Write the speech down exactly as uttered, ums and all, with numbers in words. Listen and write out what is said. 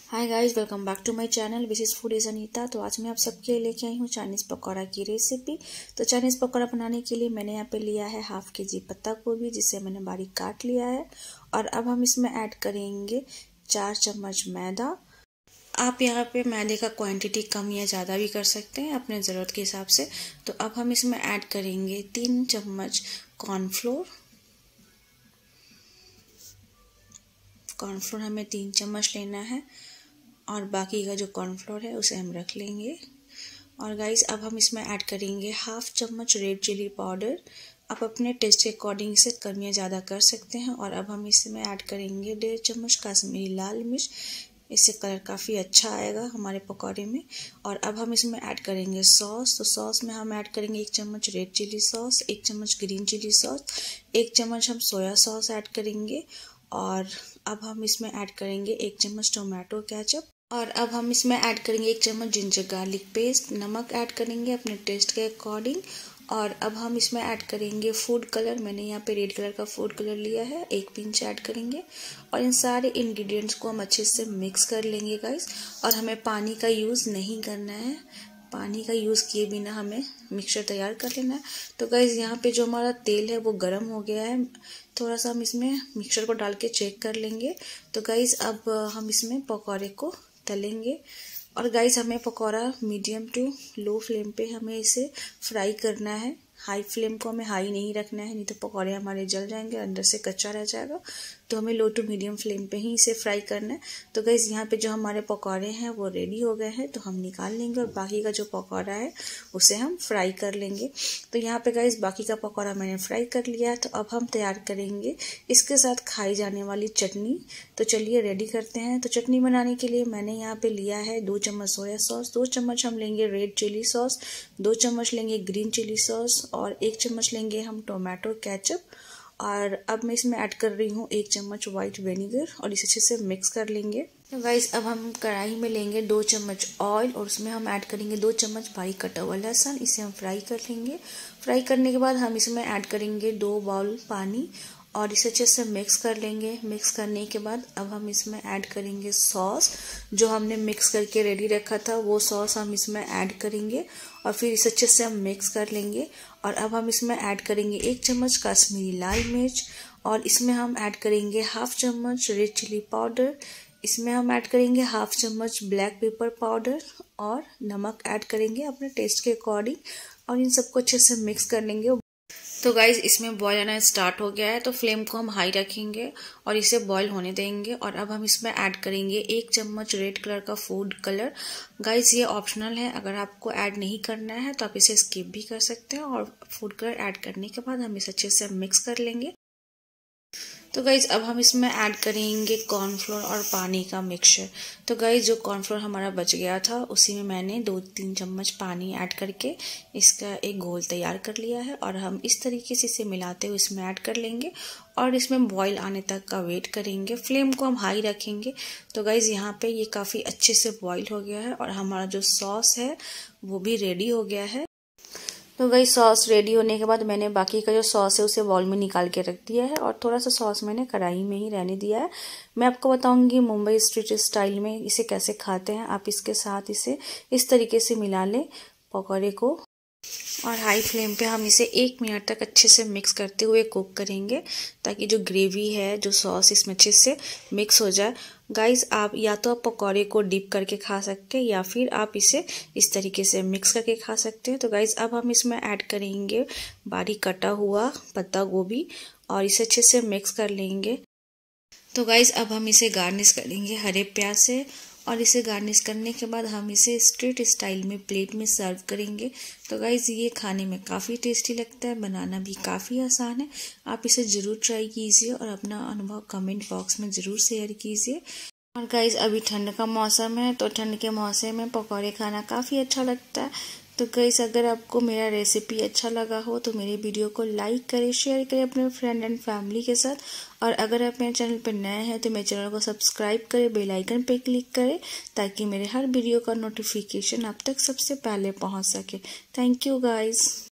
Hi guys, welcome back to my channel which is food is Anita. तो आज मैं आप सबके लिए लेके आई हूँ चाइनीज़ पकौड़ा की रेसिपी। तो चाइनीज़ पकौड़ा बनाने के लिए मैंने यहाँ पे लिया है हाफ के जी पत्ता गोभी, जिसे मैंने बारीक काट लिया है। और अब हम इसमें ऐड करेंगे चार चम्मच मैदा। आप यहाँ पे मैदे का क्वांटिटी कम या ज़्यादा भी कर सकते हैं अपने ज़रूरत के हिसाब से। तो अब हम इसमें ऐड करेंगे तीन चम्मच कॉर्नफ्लोर। कॉर्नफ्लोर हमें तीन चम्मच लेना है और बाकी का जो कॉर्नफ्लोर है उसे हम रख लेंगे। और गाइस, अब हम इसमें ऐड करेंगे हाफ चम्मच रेड चिली पाउडर। आप अपने टेस्ट के अकॉर्डिंग इसे कम या ज़्यादा कर सकते हैं। और अब हम इसमें ऐड करेंगे डेढ़ चम्मच कश्मीरी लाल मिर्च। इससे कलर काफ़ी अच्छा आएगा हमारे पकौड़े में। और अब हम इसमें ऐड करेंगे सॉस। तो सॉस में हम ऐड करेंगे एक चम्मच रेड चिली सॉस, एक चम्मच ग्रीन चिली सॉस, एक चम्मच हम सोया सॉस ऐड करेंगे। और अब हम इसमें ऐड करेंगे एक चम्मच टोमेटो केचप। और अब हम इसमें ऐड करेंगे एक चम्मच जिंजर गार्लिक पेस्ट। नमक ऐड करेंगे अपने टेस्ट के अकॉर्डिंग। और अब हम इसमें ऐड करेंगे फूड कलर। मैंने यहाँ पे रेड कलर का फूड कलर लिया है, एक पिंच ऐड करेंगे। और इन सारे इंग्रेडिएंट्स को हम अच्छे से मिक्स कर लेंगे गाइस। और हमें पानी का यूज़ नहीं करना है, पानी का यूज़ किए बिना हमें मिक्सचर तैयार कर लेना है। तो गाइस, यहाँ पे जो हमारा तेल है वो गर्म हो गया है। थोड़ा सा हम इसमें मिक्सचर को डाल के चेक कर लेंगे। तो गाइस, अब हम इसमें पकौड़े को तलेंगे। और गाइस, हमें pakora medium to low flame पे हमें इसे फ्राई करना है। हाई फ्लेम को हमें हाई नहीं रखना है, नहीं तो पकौड़े हमारे जल जाएंगे, अंदर से कच्चा रह जाएगा। तो हमें लो टू मीडियम फ्लेम पे ही इसे फ्राई करना है। तो गाइस, यहाँ पे जो हमारे पकौड़े हैं वो रेडी हो गए हैं, तो हम निकाल लेंगे और बाकी का जो पकौड़ा है उसे हम फ्राई कर लेंगे। तो यहाँ पे गाइस, बाकी का पकौड़ा मैंने फ्राई कर लिया है। तो अब हम तैयार करेंगे इसके साथ खाई जाने वाली चटनी। तो चलिए रेडी करते हैं। तो चटनी बनाने के लिए मैंने यहाँ पे लिया है दो चम्मच सोया सॉस, दो चम्मच हम लेंगे रेड चिली सॉस, दो चम्मच लेंगे ग्रीन चिली सॉस और एक चम्मच लेंगे हम टोमेटो केचप। और अब मैं इसमें ऐड कर रही हूँ एक चम्मच वाइट विनेगर और इसे अच्छे से मिक्स कर लेंगे। तो गाइस, अब हम कढ़ाई में लेंगे दो चम्मच ऑयल और उसमें हम ऐड करेंगे दो चम्मच बारीक कटा हुआ लहसुन। इसे हम फ्राई कर लेंगे। फ्राई करने के बाद हम इसमें ऐड करेंगे दो बाउल पानी और इसे अच्छे से मिक्स कर लेंगे। मिक्स करने के बाद अब हम इसमें ऐड करेंगे सॉस, जो हमने मिक्स करके रेडी रखा था वो सॉस हम इसमें ऐड करेंगे और फिर इसे अच्छे से हम मिक्स कर लेंगे। और अब हम इसमें ऐड करेंगे एक चम्मच कश्मीरी लाल मिर्च और इसमें हम ऐड करेंगे हाफ चम्मच रेड चिली पाउडर। इसमें हम ऐड करेंगे हाफ चम्मच ब्लैक पेपर पाउडर और नमक ऐड करेंगे अपने टेस्ट के अकॉर्डिंग। और इन सबको अच्छे से मिक्स कर लेंगे। तो गाइज, इसमें बॉयल आना स्टार्ट हो गया है, तो फ्लेम को हम हाई रखेंगे और इसे बॉयल होने देंगे। और अब हम इसमें ऐड करेंगे एक चम्मच रेड कलर का फूड कलर। गाइज, ये ऑप्शनल है, अगर आपको ऐड नहीं करना है तो आप इसे स्किप भी कर सकते हैं। और फूड कलर ऐड करने के बाद हम इसे अच्छे से मिक्स कर लेंगे। तो गाइज, अब हम इसमें ऐड करेंगे कॉर्नफ्लोर और पानी का मिक्सचर। तो गाइज, जो कॉर्नफ्लोर हमारा बच गया था उसी में मैंने दो तीन चम्मच पानी ऐड करके इसका एक घोल तैयार कर लिया है। और हम इस तरीके से इसे मिलाते हुए इसमें ऐड कर लेंगे और इसमें बॉईल आने तक का वेट करेंगे। फ्लेम को हम हाई रखेंगे। तो गाइज, यहाँ पे ये काफ़ी अच्छे से बॉईल हो गया है और हमारा जो सॉस है वो भी रेडी हो गया है। तो गई सॉस रेडी होने के बाद मैंने बाकी का जो सॉस है उसे बाउल में निकाल के रख दिया है और थोड़ा सा सॉस मैंने कढ़ाई में ही रहने दिया है। मैं आपको बताऊंगी मुंबई स्ट्रीट स्टाइल में इसे कैसे खाते हैं। आप इसके साथ इसे इस तरीके से मिला लें पकौड़े को। और हाई फ्लेम पे हम इसे एक मिनट तक अच्छे से मिक्स करते हुए कुक करेंगे, ताकि जो ग्रेवी है, जो सॉस इसमें अच्छे से मिक्स हो जाए। गाइस, आप या तो आप पकौड़े को डिप करके खा सकते हैं या फिर आप इसे इस तरीके से मिक्स करके खा सकते हैं। तो गाइस, अब हम इसमें ऐड करेंगे बारीक कटा हुआ पत्ता गोभी और इसे अच्छे से मिक्स कर लेंगे। तो गाइस, अब हम इसे गार्निश करेंगे हरे प्याज से और इसे गार्निश करने के बाद हम इसे स्ट्रीट स्टाइल में प्लेट में सर्व करेंगे। तो गाइज, ये खाने में काफ़ी टेस्टी लगता है, बनाना भी काफ़ी आसान है। आप इसे ज़रूर ट्राई कीजिए और अपना अनुभव कमेंट बॉक्स में ज़रूर शेयर कीजिए। और गाइज, अभी ठंड का मौसम है, तो ठंड के मौसम में पकौड़े खाना काफ़ी अच्छा लगता है। तो गाइस, अगर आपको मेरा रेसिपी अच्छा लगा हो तो मेरे वीडियो को लाइक करें, शेयर करें अपने फ्रेंड एंड फैमिली के साथ। और अगर आप मेरे चैनल पर नए हैं तो मेरे चैनल को सब्सक्राइब करें, बेल आइकन पे क्लिक करें, ताकि मेरे हर वीडियो का नोटिफिकेशन आप तक सबसे पहले पहुंच सके। Thank you guys.